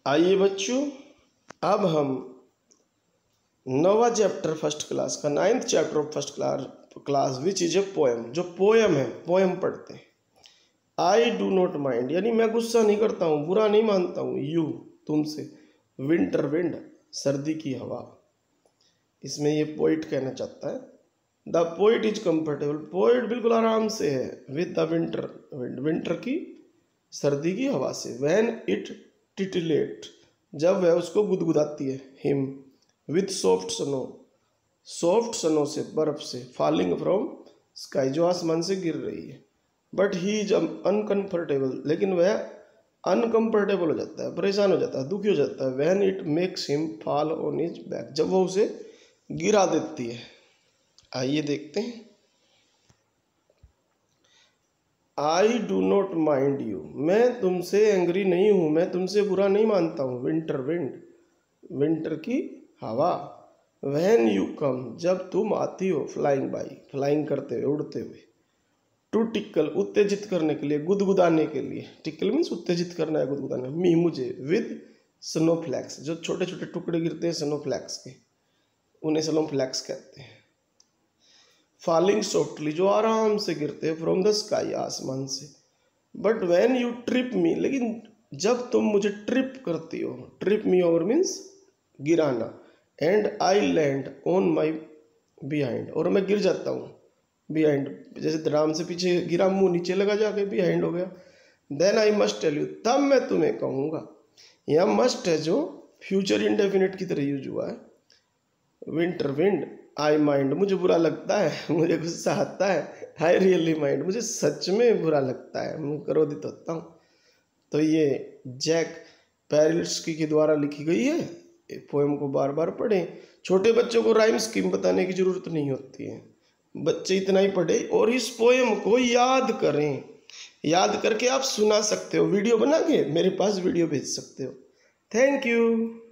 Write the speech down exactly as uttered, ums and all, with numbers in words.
आइए बच्चों, अब हम नवा चैप्टर फर्स्ट क्लास का ninth chapter of first class class which is a poem, जो पोएम है पोएम पढ़ते हैं। आई डू नॉट माइंड यानी मैं गुस्सा नहीं करता हूँ, बुरा नहीं मानता हूँ, यू तुमसे, विंटर विंड सर्दी की हवा। इसमें ये पोइट कहना चाहता है the poet is comfortable, poet बिल्कुल आराम से है with the winter wind, winter की सर्दी की हवा से। व्हेन इट टिटिलेट जब वह उसको गुदगुदाती है, him with soft snow, soft snow से बर्फ से, फॉलिंग फ्रॉम स्काई जो आसमान से गिर रही है। बट ही इज अनकंफर्टेबल लेकिन वह अनकंफर्टेबल हो जाता है, परेशान हो जाता है, दुखी हो जाता है। When it makes him fall on his back जब वो उसे गिरा देती है। आइए देखते हैं। I do not mind you, मैं तुमसे एंग्री नहीं हूँ, मैं तुमसे बुरा नहीं मानता हूँ। विंटर विंड विंटर की हवा। व्हेन यू कम जब तुम आती हो, फ्लाइंग बाई फ्लाइंग करते हुए, उड़ते हुए। टू टिकल उत्तेजित करने के लिए, गुदगुदाने के लिए। टिकल मीन्स उत्तेजित करना है, गुदगुदाना। मी मुझे, विद स्नोफ्लैक्स जो छोटे छोटे टुकड़े गिरते हैं स्नोफ्लैक्स के, उन्हें स्नोफ्लैक्स कहते हैं। फॉलिंग सॉफ्टली जो आराम से गिरते हैं, फ्रॉम द स्काई आसमान से। But when you trip me लेकिन जब तुम मुझे ट्रिप करती हो, ट्रिप मी ओवर मीन्स गिराना। And I land on my behind और मैं गिर जाता हूँ बिहाइंड, जैसे ड्राम से पीछे गिरा, मुंह नीचे लगा जाके बिहाइंड हो गया। Then I must tell you तब मैं तुम्हें कहूँगा। यह मस्ट है जो फ्यूचर इंडेफिनिट की तरह यूज हुआ है। विंटर विंड आई माइंड मुझे बुरा लगता है, मुझे गुस्सा आता है। आई रियली माइंड मुझे सच में बुरा लगता है, मैं क्रोधित होता हूँ। तो ये जैक पेरिल्स्की के द्वारा लिखी गई है। पोएम को बार बार पढ़ें। छोटे बच्चों को राइम स्कीम बताने की जरूरत नहीं होती है, बच्चे इतना ही पढ़े और इस पोएम को याद करें। याद करके आप सुना सकते हो, वीडियो बना के मेरे पास वीडियो भेज सकते हो। Thank you.